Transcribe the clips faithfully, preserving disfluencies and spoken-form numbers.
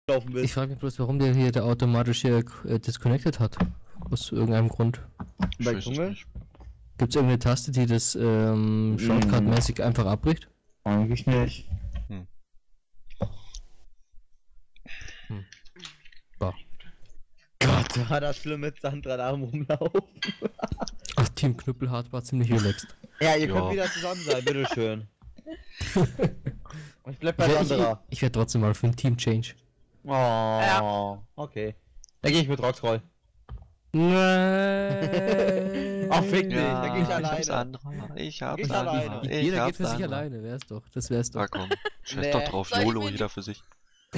laufen bist. Ich frage mich bloß, warum der hier der automatisch hier äh, disconnected hat. Aus irgendeinem Grund. Bei Dschungel? Gibt es irgendeine Taste, die das ähm, Shortcut-mäßig einfach abbricht? Eigentlich nicht. Hm. Hm. Bah. Gott, war das schlimm mit Sandra da am Rumlaufen. Ach, Team Knüppelhart war ziemlich relaxed. Ja, ihr Ja. könnt wieder zusammen sein, bitteschön. Ich bleib bei Ich, werd- ich, Sandra. ich werde trotzdem mal für ein Team Change. Oh, ja. Okay. Dann geh ich mit Roxroy. Nein. Ach, fick dich, Ja, dann geh ich ich hab's alleine. andere. Ich hab's Ich andere. alleine. Ich Jeder hab's geht für sich andere. alleine, wär's doch. Das wär's doch. Na komm, scheiß Nee. doch drauf, Soll ich YOLO, mir jeder für sich.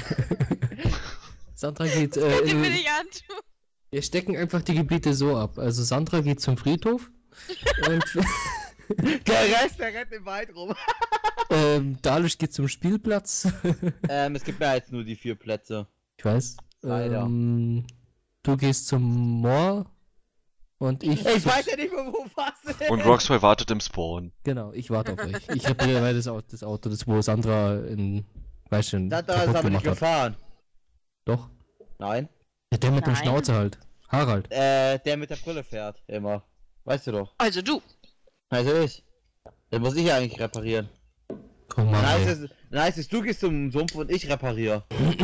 Sandra geht, äh, Die will in, ich antun. wir stecken einfach die Gebiete so ab. Also Sandra geht zum Friedhof und Der Rest, der rennt im Wald rum. ähm, Dalisch geht zum Spielplatz. ähm, es gibt mehr als nur die vier Plätze. Ich weiß. Leider. Ähm, du gehst zum Moor und ich. Ich zum- weiß ja nicht mehr, wo was ist. Und Roxroy wartet im Spawn. Genau, ich warte auf euch. Ich repariere das Auto, das Auto, das wo Sandra in. Weißt du, Sandra ist kaputt aber nicht gemacht hat. gefahren. Doch. Nein. Ja, der mit dem Nein. Schnauze halt. Harald. Äh, der mit der Brille fährt. Immer. Weißt du doch. Also du. Also ich. Den muss ich ja eigentlich reparieren. Komm mal. Nice ey. ist, nice ist, du gehst zum Sumpf und ich repariere.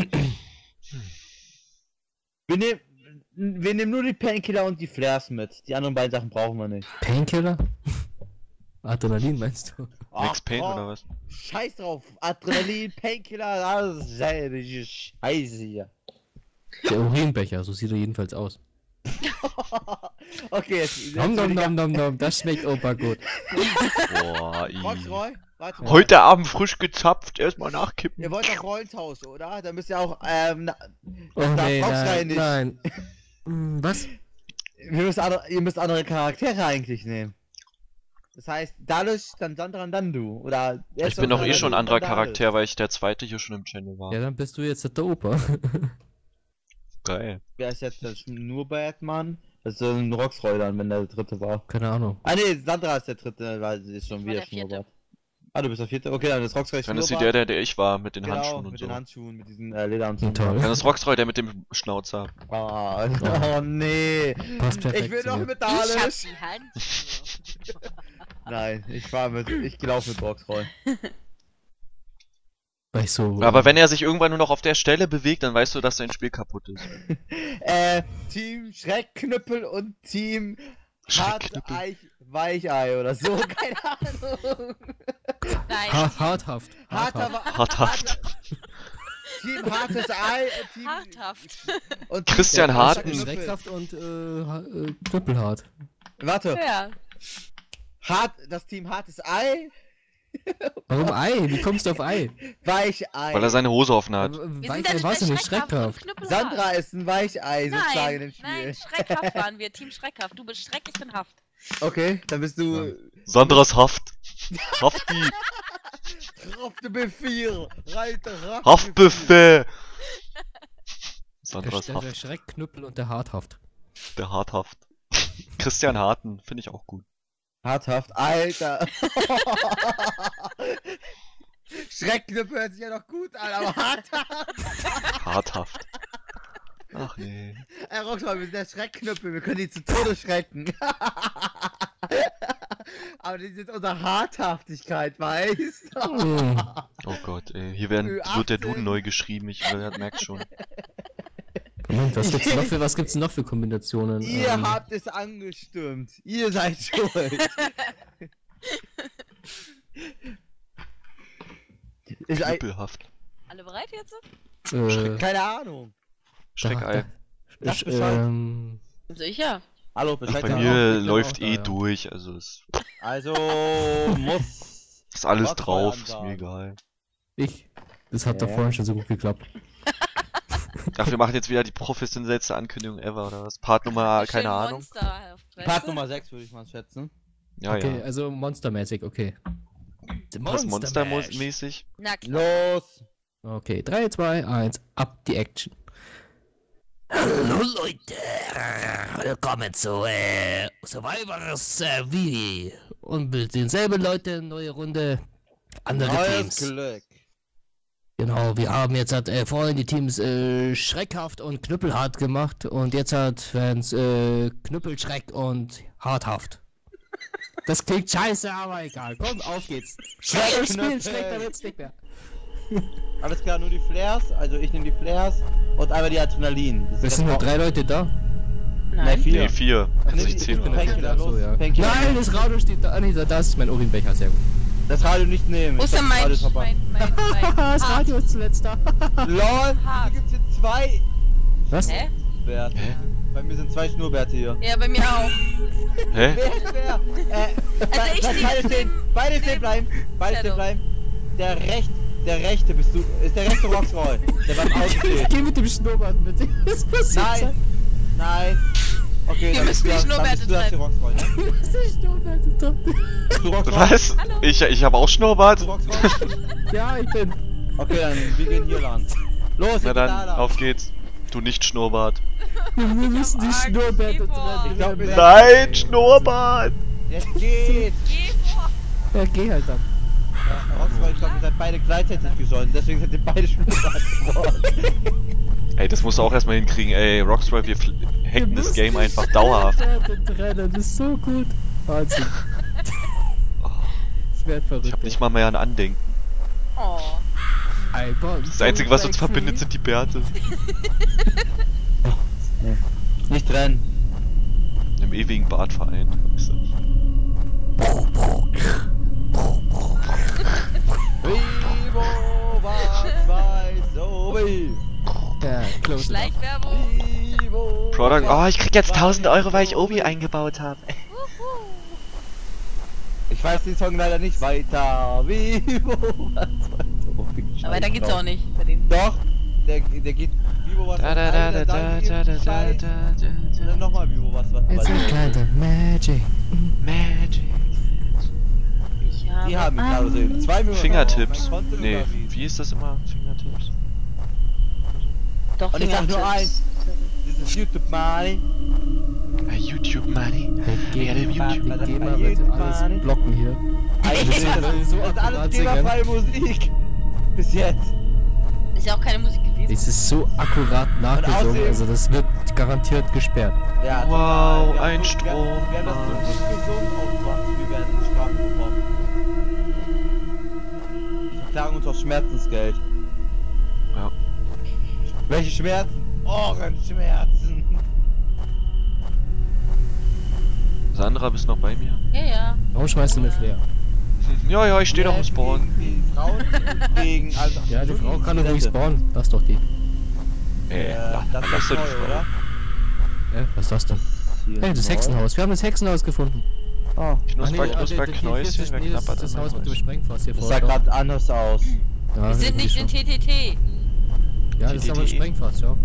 wir, nehmen, wir nehmen nur die Painkiller und die Flares mit. Die anderen beiden Sachen brauchen wir nicht. Painkiller? Adrenalin meinst du? Nix Pain komm, oder was? Scheiß drauf. Adrenalin, Painkiller, alles selbe Scheiße hier. Der Urinbecher, so sieht er jedenfalls aus. Okay, jetzt. jetzt Nom will nom ich nom nom nom, das schmeckt Opa gut. Boah, i. Roxroy, warte mal. Heute Abend frisch gezapft, erstmal nachkippen. Ihr wollt doch Rollentausch, oder? Dann müsst ihr auch, ähm, na, Oh da nee, brauchst du nein, nicht. nein. Hm, Was? Wir müssen andere, ihr müsst andere Charaktere eigentlich nehmen. Das heißt, dadurch, dann Sandra und dann du. Oder Ich bin doch eh schon ein anderer Charakter, weil ich der zweite hier schon im Channel war. Ja, dann bist du jetzt der Opa. Geil. Wer ist jetzt das nur Batman? Das ist so ein Roxroy dann, wenn der dritte war. Keine Ahnung. Ah ne, Sandra ist der dritte, weil sie ist schon Ich war wieder der vierte. Schnurrbart. Ah, du bist der vierte? Okay, dann ist Roxroy Dann ist sie Schnurrbart. der, der, der ich war, mit den Genau, Handschuhen und mit so. den Handschuhen, mit diesen äh, Lederhandschuhen. Toll. Dann ist Roxroy der mit dem Schnauzer. Ah, Ja. oh nee. Passt perfekt Ich will zu doch mir. mit Ich hab Dalisch. die Hand. Nein, ich fahr mit, ich gelaufen mit Roxroy. Weil ich so. Aber wenn er sich irgendwann nur noch auf der Stelle bewegt, dann weißt du, dass dein Spiel kaputt ist. äh, Team Schreckknüppel und Team Schreckknüppel. Harteich Weichei oder so, keine Ahnung. Nein. Ha harthaft. Harter, Harthaft. Wa- Harthaft. Team hartes Ei und Team Harthaft. und Christian Team Harten. Knüppel. Schreckhaft und äh, ha- äh, knüppelhart. Warte, Ja. hart, das Team hartes Ei, Warum Ei? Wie kommst du auf Ei? Weichei. Weil er seine Hose offen hat. Wir Weich, sind dann was denn nicht schreckhaft und schreckhaft? knüppelhart. Sandra ist ein Weichei sozusagen im Nein, Spiel. nein, schreckhaft waren wir. Team schreckhaft. Du bist schreck, ich bin Haft. Okay, dann bist du Sandras Haft. Hafti. Raftebefehl. Reiter Raftebefehl. Haftbefehl. Der, Sandras der, der Haft. Schreckknüppel und der Harthaft. Der Harthaft. Christian Harten, finde ich auch gut. Harthaft, Alter. Schreckknüppel hört sich ja noch gut an, aber harthaft. Harthaft. Ach nee. Ey, Roxroy, wir sind der Schreckknüppel, wir können die zu Tode schrecken. Aber das ist jetzt unsere Harthaftigkeit, weißt du? Hm. Oh Gott, ey. Hier werden, wird der Duden neu geschrieben, ich merk's schon. Moment, was gibt's noch für, was gibt's noch für Kombinationen? Ihr Ähm, habt es angestürmt. Ihr seid schuld. ist ein, Knüppelhaft. Alle bereit jetzt? äh, keine Ahnung. Schreckei. da- Sag Bescheid. ähm, Sicher. Hallo, Ach, Bescheid bei sagen. mir auch, ich läuft bin auch eh da, ja. durch, also es Also muss. ist alles Was soll drauf, ist ansagen? mir egal. ich. Das hat doch Ja. vorhin schon so gut geklappt. Ach, wir machen jetzt wieder die professionellste Ankündigung ever, oder was? Part Nummer, keine Schön Ahnung. Monster auf Fresse. Part Nummer sechs würde ich mal schätzen. Ja, Okay, ja. also monstermäßig, okay. Was Mash. Monster-mäßig? Na klar. Los. Okay, drei, zwei, eins, ab die Action. Hallo Leute, willkommen zu äh, Survivors äh, Wie. Und mit denselben Leuten, neue Runde, andere Neues Teams. Glück. Genau, wir haben jetzt hat äh, vorhin die Teams äh, schreckhaft und knüppelhart gemacht und jetzt hat Fans äh, knüppelschreck und harthaft. Das klingt scheiße, aber egal. Komm, auf geht's. Schreck, Wir spielen Knüppel. schlechter wird's nicht mehr. Alles klar, nur die Flares, also ich nehme die Flares und einmal die Adrenalin. Das Es sind nur das drei Leute da. Nein, Nein. vier. Nee, vier. Also Nee, ich zähle ich- nur. ich- Painkiller, los, ja. Painkiller. Nein, das Radio steht da. Ah, nee, da ist mein Urinbecher, sehr gut. Das Radio nicht nehmen. Wo ist ich denn hab mein, das Radio verbannt. mein, mein, mein das Hart? Radio ist zuletzt da. LOL, Hart. hier gibt's jetzt zwei Was? Hä? Bärte. Bei mir sind zwei Schnurrbärte hier. Ja, bei mir auch. Hä? Wer ist wer? Äh, Also ich be- stehe beide jetzt stehen, neben- beide stehen neben bleiben, beide stehen Shadow. bleiben. Der recht, der rechte bist du, ist der rechte Roxroll, der beim Auto steht. Geh mit dem Schnurrbart mit. Das passiert Nein, nein. Okay, Wir dann bist müssen du die das- dann Schnurrbärte bist du das die trennen. Roxroll, ne? Das ist Schnurrbart da. Bist du Roxroll? Was? Hallo? Ich, ich habe auch Bist Schnurrbart. du Roxroll? Ja, ich bin. Okay, dann wir gehen hier lang. Los, Na wir dann, gehen da lang. auf geht's. Du nicht Schnurrbart. Wir müssen die Angst, Schnurrbärte geh vor. trennen. Ich glaub, wir- Nein, Schnurrbart! Jetzt geht! Geh vor. Ja, geh halt dann. Ja, Roxroll, ich glaube, ihr seid beide gleichzeitig gescholten, deswegen seid ihr beide Schnurrbart geworden. Ey, das musst du auch erstmal hinkriegen. Ey, Rockstar, wir fl- hacken das Game einfach dauerhaft. Trennen, das ist so gut. Wahnsinn. Ich werd verrückt. Ich hab nicht mal mehr an Andenken. Oh. Das Einzige, was uns verbindet, sind die Bärte. Nicht trennen. Im ewigen Bart vereint. Weißt du? Vivo, was weiß so wie. Ja, close enough. Schleichwerbung. Vivo, Product, oh, ich krieg jetzt was tausend Euro, weil ich weiß Obi so wie. eingebaut habe. Ich weiß den Song leider nicht weiter. Vivo, was weiß so wie. Aber weiter geht's auch nicht bei denen. Doch, der, der geht Vivo, was Da weiß da da da ein, da dann da da geht da Scheiß, da und dann nochmal Vivo, was weiß It's a aber kind of magic. Magic. Ich habe Die haben mich gerade so eben zwei Minuten. Fingertips. auf, man konnte Nee, überwiegen. wie ist das immer? Fingertips? Doch, Und ich sag nur Fingertips. eins. Das ist YouTube Money. Äh, YouTube Money. Hey, Ja, der die YouTube. GEMA wird alles blocken hier. Eigentlich ist das, so das ist alles akkurat GEMA-freie Musik. Bis jetzt. Ist ja auch keine Musik gewesen. Es ist so akkurat nachgesungen, außerdem- also das wird garantiert gesperrt. Ja, Wow, total. Wir ein haben- Strom. Wir, haben- wir haben das so gut gesungen aufgebracht, wir werden Strafen bekommen. Die verklagen uns auf Schmerzensgeld. Ja. Welche Schmerzen? Ohrenschmerzen. Sandra, bist noch bei mir? Ja, ja. Warum schmeißt du eine Flair? Ja, ja, ich stehe doch im Spawn. Gegen die Frauen und gegen... Also, Ja, die Frau kann doch ruhig Studenten. spawnen. Lass doch die. Ey, Äh, la- das lass ist doch die neu, Frau. oder? Ja, was ist das denn? Hey, das Hexenhaus. Wir haben das Hexenhaus gefunden. Oh, Knusper, Ah, nee, Knusper, ah, nee, Knäuschen, nee, wer nee, das knabbert ist das an Haus meinem mit dem Haus? Sprengfass hier das vor. sah gerade anders aus. Ja, Wir sind irgendwie nicht schon. in T T T. Ja, das ist aber ein Sprengfass, ja.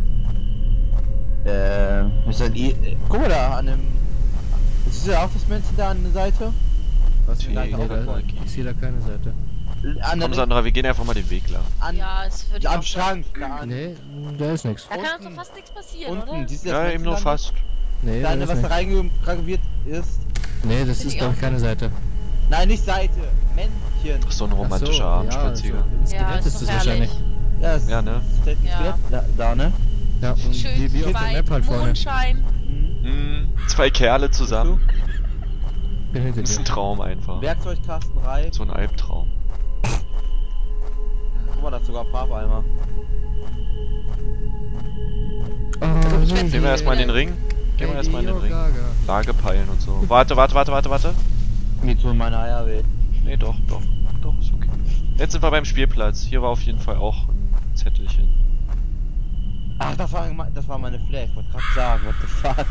Äh, ist ein I äh, guck mal da an dem... Ist ja auch das Männchen da an der Seite? Was? Nee, Nee, nee, da, nee. ich sehe da keine Seite. An Komm, der, Sandra, wir gehen einfach mal den Weg lang. an, Ja, es wird am Schrank, da an. Nee, da ist nichts. Da kann uns Unten. doch fast nichts passieren, Unten, oder? siehst du das Ja, Männchen eben nur da? fast. Nee, da Deine, ist was da nichts. reingraviert ist. Nee, das Find ist ich glaube ich auch keine nicht. Seite. Nein, nicht Seite, Männchen. Ach, so ein Ach so, romantischer ja, Abendspaziergang. so ins Ja, Skelett ist ist doch es herrlich. wahrscheinlich. Ja, das Ja, ne? Steht ein Ja. Skelett da, da, ne? Ja, und Schön wie, wie auf der weit, Map halt vorne. Mondschein. Mhm. Hm, zwei Kerle zusammen. Bin hinter Das ist ein dir. Traum einfach. Werkzeugkasten rein. So ein Albtraum. Guck mal, da ist sogar Farbeimer. Oh, Gehen wir erstmal in den Ring. Gehen wir erstmal in den Ring. Lage peilen und so. Warte, warte, warte, warte, warte. Mir tun meine Eier weh. Nee, doch, doch. Doch, ist okay. Jetzt sind wir beim Spielplatz. Hier war auf jeden Fall auch ein Zettelchen. Ach, das war, das war meine Flair. Ich wollte gerade sagen, what the fuck.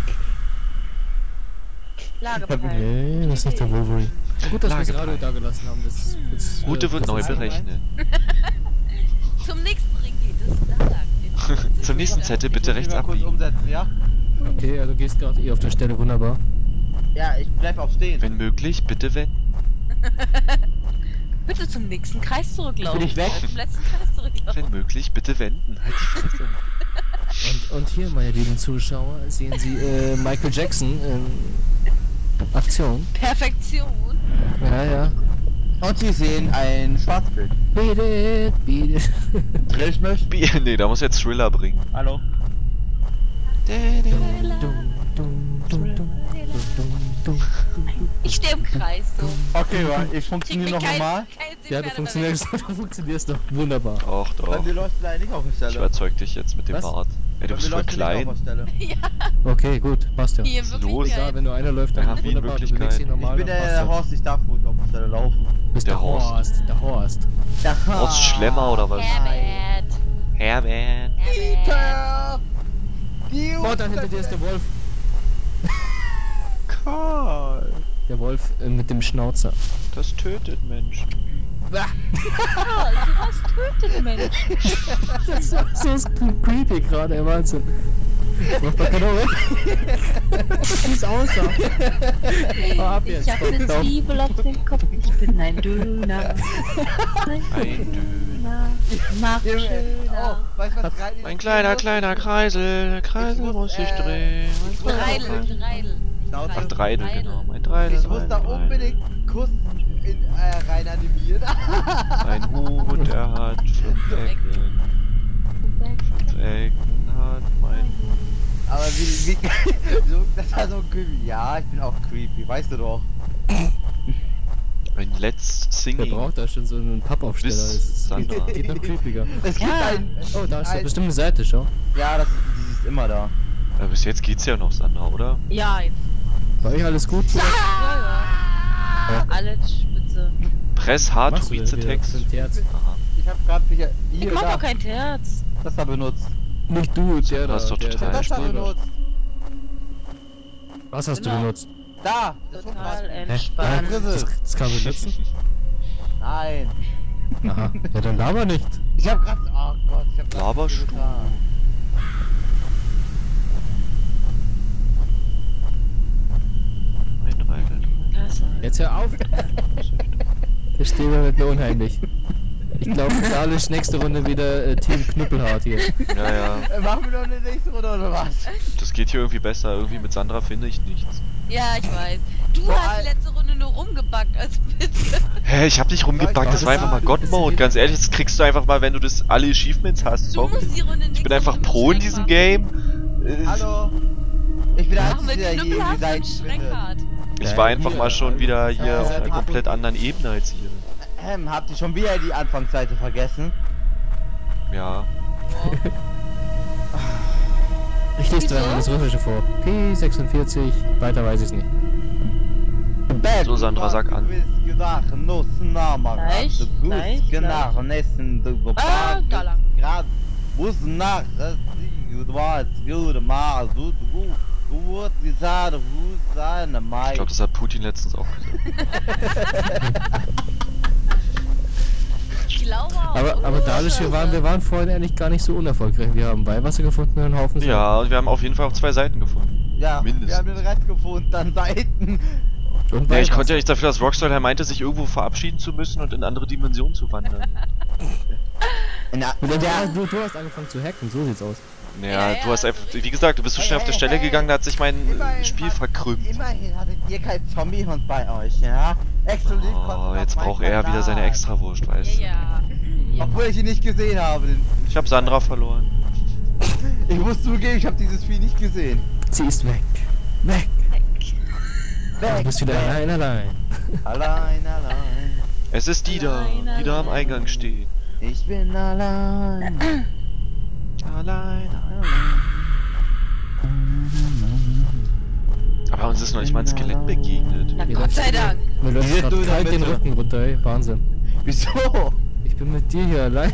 Lagerpeil. Nee, das ist nicht der Wolverine. Gut, dass wir das Lagerpeil. Radio da gelassen haben. Das, das, Gute äh, wird das neu ist- berechnet. Zum nächsten Ring geht es. Da lang. Zum nächsten Zettel bitte Ich muss rechts mich mal kurz abbiegen. umsetzen, ja? Okay, ja, du gehst gerade eh auf der Stelle, wunderbar. Ja, ich bleib auch stehen. Wenn möglich, bitte wenden. Bitte zum nächsten Kreis zurücklaufen. Bin ich weg? Zum letzten Kreis zurücklaufen. Wenn möglich, bitte wenden. Halt die Fresse. Und, und hier, meine lieben Zuschauer, sehen Sie äh, Michael Jackson in Aktion. Perfektion. Ja, ja. Und Sie sehen ein Schwarzbild. Beat it, beat it. Drillschmisch? Bi- nee, da muss jetzt Thriller bringen. Hallo? Ich stehe im Kreis so. Okay, ich Krieg funktioniere mir noch kein- normal. kein Sinn Ja, mehr du funktionierst, du funktionierst doch wunderbar. Doch, doch. Dann die leuchten leider nicht auf der Ich Stelle. überzeug dich jetzt mit dem Was? Bart. Ey, du Dann bist die voll leuchten nicht auf klein. der Stelle. Ja, Okay, gut, passt ja. hier Was ist wirklich los? Egal, geil. wenn nur einer läuft, dann Ja, wie in wunderbar, du Wirklichkeit. bewegst dich Ich normal, bin dann der, passt der ja. Horst, ich darf ruhig auf der Stelle laufen. Du bist Der der Horst. Horst, der Horst. Der Horst Schlemmer oder was? Herbert. Herbert. Herbert. Oh, da hinter dir ist der Wolf. Karl. Der Wolf äh, mit dem Schnauzer. Das tötet Menschen. Karl, sowas tötet Menschen. Das ist so so creepy gerade, ey, Wahnsinn. Mach doch genau weg. Wie es aussah. Hau ab jetzt. Ich hab ne Komm, Zwiebel auf dem Kopf, ich bin ein Döner. Ein Döner. Mach Oh, schöner. weißt du was rein Mein kleiner, kleiner Kreisel. Der Kreisel Ich muss, muss sich äh, drehen. ich muss- Dreidel, Dreidel. Schnauze. Ach, Dreidel, genau. Mein Dreidel. Ich muss mein da Dreidel. unbedingt einen Kuss in, äh, rein animieren. Ein Hut, der hat fünf Ecken. Fünf Ecken hat mein Hut. Aber wie, wie, so, das war so creepy. Ja, ich bin auch creepy, weißt du doch. Ein Let's Der Singing. braucht da schon so einen Pappaufsteller. Bis Es geht, Sandra. geht noch creepiger. Es gibt Ja. ein, Oh, da ist doch ein, bestimmt eine Seite, schau. ja, das, die ist immer da. Ja, bis jetzt geht's ja noch, Sandra, oder? Ja, jetzt. War euch alles gut? Ja, ja. Alles spitze. Press hart Machst to du read denn the wieder? text. Für ein Terz? Aha. Ich hab grad sicher Ich hier mach da, doch kein Terz. das da benutzt. Nicht du, der da. Das ist doch der- total der Das da Streber. benutzt. Was hast du Genau. benutzt? Da! Das Total Hundrad. Hä? entspannt. Nein, das, das kann man benutzen? Nein. Aha. Ja, dann laber nicht. Ich hab grad. Oh Gott, ich hab grad. Laberst du? Ein Dreidel. Das Jetzt hör auf. Der Streber wird mir unheimlich. Ich glaube, Karl ist nächste Runde wieder äh, Team Knüppelhart hier. Ja, ja. Äh, Machen wir noch eine nächste Runde oder was? Das geht hier irgendwie besser. Irgendwie mit Sandra finde ich nichts. Ja, ich weiß. Du Vor hast allem- die letzte Runde nur rumgebackt, als bitte. Hä, ich hab nicht rumgebackt, das war einfach mal God-Mode. Ganz ehrlich, das kriegst du einfach mal, wenn du das alle Achievements hast. Du Sorry. musst die Runde Ich nächste bin einfach Runde pro in mit diesem Schreck Game. machen. Äh, Hallo? Ich bin der Machen wir Einzige, der hier in die Knüppelhart und Seiten findet. Schreckhart. Ich war einfach Hier, mal schon wieder hier Ja, auf ja, einer ja. komplett anderen Ebene als ihr. Ähm, habt ihr schon wieder die Anfangsseite vergessen? Ja. Ich lese Wieso? dir das Russische vor. P sechsundvierzig, weiter weiß ich's nicht. So, Sandra, sag an. Gleich, gleich, Genau, nächsten Ah, da lang. Grad. Muss nach, du warst gut, mal, du, du, du, gesagt, du, seine Mai. Ich glaube, das hat Putin letztens auch gesagt. Ich glaube auch. Aber, aber dadurch, wir waren, wir waren vorhin eigentlich gar nicht so unerfolgreich. Wir haben Weihwasser gefunden und einen Haufen Sand. Ja, und wir haben auf jeden Fall auch zwei Seiten gefunden. Ja, mindestens. wir haben den Rest gefunden, dann Seiten. Und Ja, ich Weihwasser. konnte ja nicht dafür, dass Rockstar halt meinte, sich irgendwo verabschieden zu müssen und in andere Dimensionen zu wandern. Na, Und dann, ja, du, du hast angefangen zu hacken, so sieht's aus. Naja, Ja, du ja, hast einfach, also wie gesagt, du bist so schnell auf der Stelle gegangen, da hat sich mein äh, Immerhin Spiel hat- verkrümmt. Immerhin hattet ihr kein Zombie-Hund bei euch, ja? Exklusiv Oh, konnte jetzt auf braucht meinen er wieder seine Kanal. Extrawurst, weißt du. Ja, ja. Obwohl ich ihn nicht gesehen habe. Den- Ich hab Sandra verloren. Ich muss zugeben, ich habe dieses Vieh nicht gesehen. Sie ist weg. Weg. Du Weg, bist wieder weg. allein, allein. Allein, allein. Es ist die da, Allein, die da am allein. Eingang steht. Ich bin allein. Allein, Aber uns ist noch nicht mal ein Skelett begegnet. Na Wie Gott läuft's sei denn? Dank. Mir läuft Hier, grad du in der kalt den Mitte. Rücken runter, ey. Wahnsinn. Wieso? Ich bin mit dir hier allein.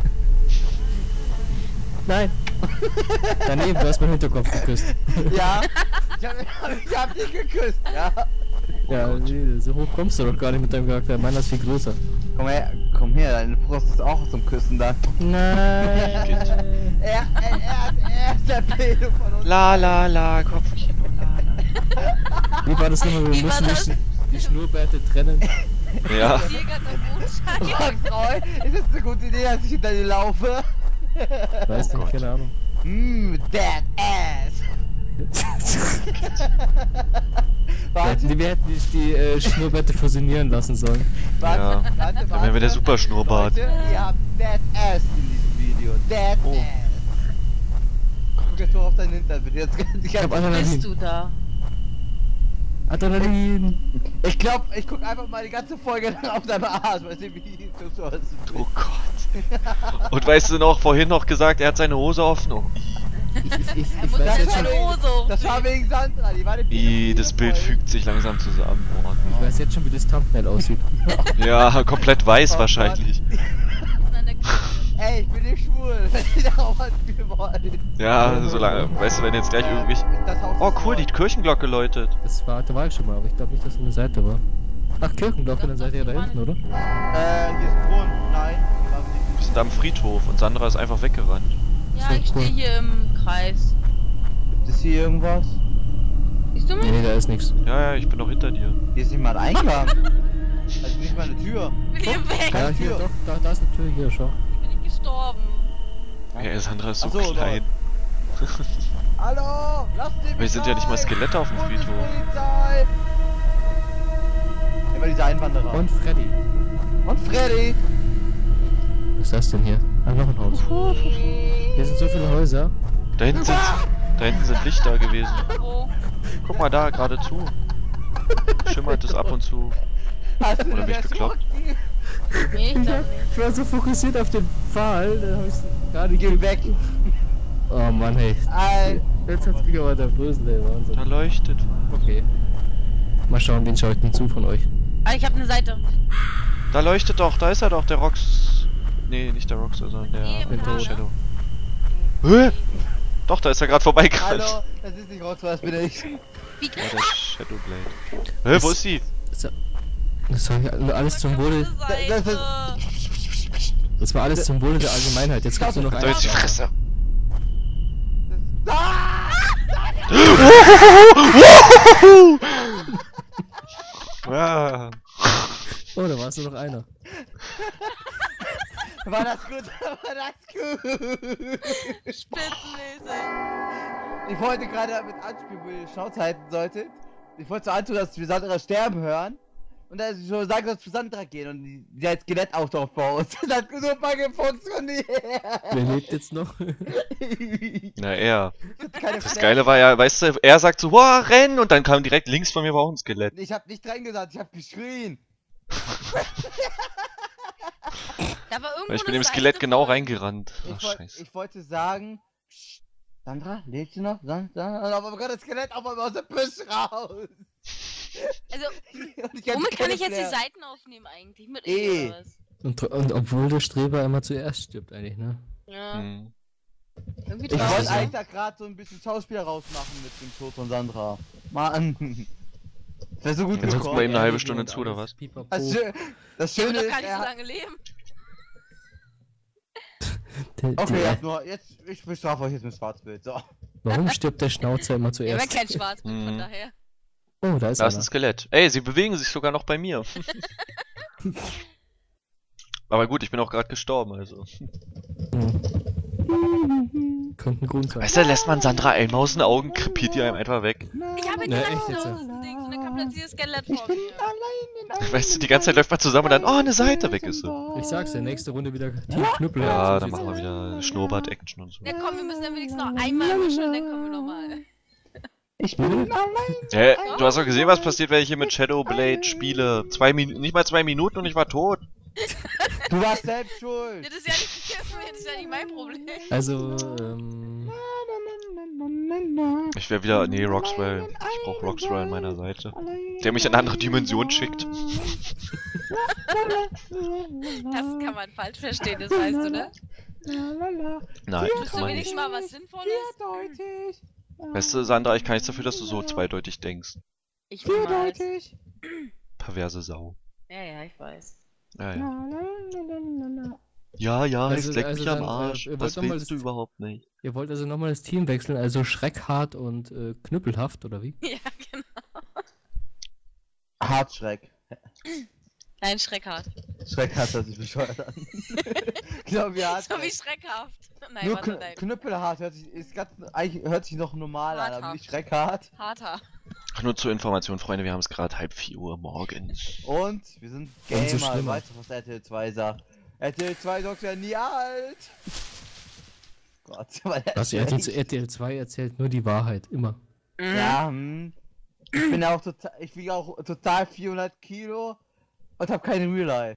Nein. Daneben, du hast meinen Hinterkopf geküsst. Ja. Ich hab, ich hab dich geküsst, ja. Ja, nee, so hoch kommst du doch gar nicht mit deinem Charakter. Meiner ist viel größer. Komm her, komm her, deine Brust ist auch zum Küssen da. Nein. Er, er, er, er ist der Pedo von uns. La la la, Kopfkino, la la. Wie war das nochmal? Wir Wie war müssen das? die, Sch- die Schnurrbärte trennen. Ja. Hier ganz am Mondschein. Max Roy, ist das eine gute Idee, dass ich hinter dir laufe? Weißt du, Gott. keine Ahnung. Mmm, that ass. Wir hätten, wir hätten nicht die äh, Schnurrbärte fusionieren lassen sollen. Warte, Ja. warte, warte. Dann wären wir der Super-Schnurrbart. Leute, ihr habt Dead Ass in diesem Video. Dead Oh. Ass. Guck jetzt doch auf deinen Hintern, bitte. Jetzt ganz, Ich hab Bist Adrenalin. du da? Adrenalin. Ich glaub, ich guck einfach mal die ganze Folge lang auf deinem Arsch. Weißt du, wie du so aussiehst. Oh Gott. Und weißt du noch, vorhin noch gesagt, er hat seine Hose offen? Oh, Ich, ich, ich, Er ich muss weiß das jetzt war schon, wegen- Hose hoch. Das war wegen Sandra, die war eine i, das Bild Pädophile fügt sich langsam zusammen. Oh, ich weiß jetzt schon, wie das Thumbnail aussieht. ja, komplett weiß Oh wahrscheinlich. An der Küche. Ey, ich bin nicht schwul, wenn ich darauf anspielen wollte. Ja, so lange. Weißt du, wenn jetzt gleich irgendwie... Das Haus Oh ist cool, voll. die Kirchenglocke läutet. Das war, da war ich schon mal, aber ich glaube nicht, dass es eine Seite war. Ach, Kirchenglocke, dann seid ihr da hinten, oder? Äh, hier ist ein Brunnen. Nein, hier waren wir Wir nicht. sind am Friedhof und Sandra ist einfach weggerannt. Ja, ich stehe hier im Kreis. Gibt es hier irgendwas? Siehst du mich? Nee, da ist nichts. Ja, ja, ich bin noch hinter dir. Hier ist niemand Eingang. Also nicht mal eine Tür. William weg! Ja, hier, Tür. doch, da, da ist eine Tür, hier, schau. Ich bin nicht gestorben. Ja, Sandra ist so, Ach so, klein. Hallo, lasst sie mich Wir sind ja nicht mal rein. Skelette auf dem Friedhof. Bundespolizei. Immer diese Einwanderer. Und Freddy. Und Freddy. Was ist das denn hier? Ah, noch ein Haus. Hier sind so viele Häuser. Da hinten sind, da hinten sind Lichter gewesen. Wo? Guck mal da, geradezu. Schimmert es ab und zu. Hast du Oder den bin ich bekloppt? erschrocken? Nee, ich Ich, glaube hab, nicht. ich war so fokussiert auf den Pfahl, da hab ich gerade Geh weg. Oh Mann, hey. Al Jetzt hat's mich aber der Brösel, ey, Da Wahnsinn. leuchtet was. Okay. Mal schauen, wen schaue ich denn zu von euch? Ah, ich habe eine Seite. Da leuchtet doch, da ist er doch, der Rox... Nee, nicht der Rox, sondern der, Eben, der Hallo. Shadow. Hä? Doch, da ist er gerade vorbeigerannt. Hallo, das ist nicht Rox, das bin ich. Wie Ja, der Shadowblade. Hä, wo ist sie? So. Das war ja alles zum Wohle. Das- das- Das war alles zum Wohle der Allgemeinheit. Jetzt gibt's nur noch So, eins. jetzt die Fresse. Ah! Ja. Oh, da war es nur noch einer. War das gut? War das gut? Spitzenmäßig. Ich wollte gerade mit anspielen, wo ihr Schnauze halten solltet. Ich wollte so antun, dass wir Sandra sterben hören. Und dann schon sagen, dass wir zu Sandra gehen und die, die als Skelett auftaucht vor uns. Das hat super funktioniert. Wer lebt jetzt noch? Na, er. Keine Das Flash. Geile war ja, weißt du, er sagt so, wow, renn! Und dann kam direkt links von mir war auch ein Skelett. Ich hab nicht reingesagt, ich hab geschrien. Da war irgendwo Weil ich bin eine dem Skelett Seite genau voll. reingerannt. Ach, Ich, wollt, scheiße. ich wollte sagen, Psst, Sandra, lebt sie noch? Sandra, aber gerade das Skelett auf einmal aus dem Büsch raus. Also, Und ich hatte womit kann keine ich jetzt die Flair. Seiten aufnehmen eigentlich? Mit Eh. E oder was? Und, und obwohl der Streber immer zuerst stirbt eigentlich, ne? Ja, Hm. irgendwie Ich Ja, wollte so. eigentlich da gerade so ein bisschen Schauspieler rausmachen mit dem Tod von Sandra. Mann. Das wäre so gut Jetzt gucken wir gekommen. ihm eine halbe Stunde zu, oder was? Pipapo. Das, Schö das Ich will Schöne doch ist, gar nicht er so hat... lange leben. Der, Okay, der, jetzt nur, jetzt, ich bestrafe euch jetzt mit Schwarzbild, so. warum stirbt der Schnauzer immer Ja, aber zuerst? kein Schwarzbild, von Mhm. daher. Oh, da ist Da ist einer. ein Skelett. Ey, sie bewegen sich sogar noch bei mir. Aber gut, ich bin auch gerade gestorben, also. Hm. Könnte ein Grund sein. Weißt du, lässt man Sandra einmal aus den Augen, krepiert die einem einfach weg. Ich habe Ne, gesagt, echt da jetzt? ist ein Ding, und dann kam plötzlich das Skelett vor mir. Weißt du, die ganze Zeit läuft man zusammen und dann, oh, eine Seite, weg ist sie. Ich sag's dir, nächste Runde wieder Team Knüppel. Ja, dann machen wir wieder Schnurrbart-Action und so. Ja komm, wir müssen dann wenigstens noch einmal mischen und dann kommen wir nochmal. Ich bin allein. Hä? Du hast doch gesehen, was passiert, wenn ich hier mit Shadowblade spiele. Zwei Minuten, nicht mal zwei Minuten und ich war tot. Du warst selbst schuld. Das ist ja nicht, das ist ja nicht mein Problem. Also, ähm... Ich wäre wieder, nee, Roxwell. Ich brauch Roxwell an meiner Seite. Der mich in eine andere Dimension schickt. Das kann man falsch verstehen, das weißt du, ne? Nein, Tust kann du man nicht. wenigstens mal was Sinnvolles? Vierdeutisch. Weißt du, Sandra, ich kann nichts dafür, dass du so zweideutig denkst. Ich niemals. Vierdeutisch. Perverse Sau. Ja, ja, ich weiß. Ja, ja. Ja, ja, Also- jetzt leck also mich am dann, äh, Arsch. ihr wollt Das noch mal willst das- du überhaupt nicht. Ihr wollt also nochmal das Team wechseln, also Schreckhart und äh, Knüppelhaft, oder wie? Ja, genau. Hartschreck. Nein, schreckhart. Schreck hat er sich bescheuert an. Genau wie So wie Hartschreck. schreckhaft. Nein, Nur warte, Kn nein. Knüppelhart hört sich, ist ganz, eigentlich hört sich noch normal an, aber Harthaft. nicht schreckhart. Harter. Ach, nur zur Information, Freunde, wir haben es gerade halb vier Uhr morgens. Und wir sind Umso Gamer, schlimmer. weißt du, was R T L zwei sagt? R T L zwei sagt ja nie alt! Gott, weil er Das ist echt- R T L zwei erzählt nur die Wahrheit, immer. Ja, hm. Ich bin ja auch total, ich wiege auch total vierhundert Kilo und habe keine Real Life.